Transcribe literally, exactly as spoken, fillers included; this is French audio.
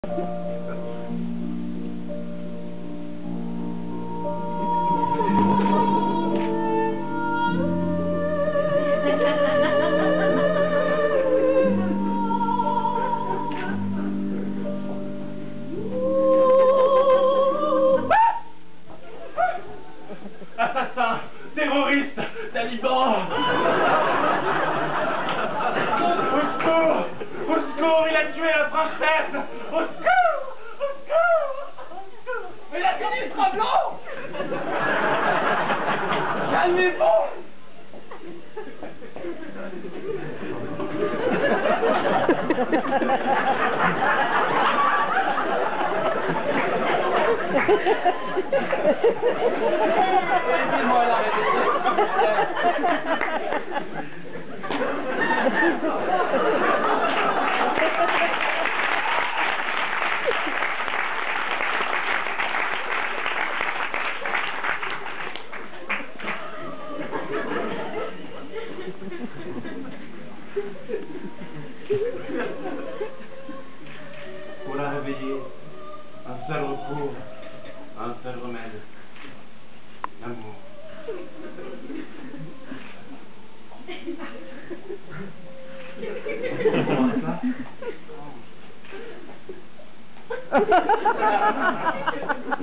Assassin, terroriste, taliban. Au secours, au secours, il a tué la princesse. Au secours, au secours, au secours. Mais la ministre blanc. Calmez-vous. Aidez-moi à l'arrêter. Pour la réveiller, un seul recours, un seul remède, l'amour. Comment ça?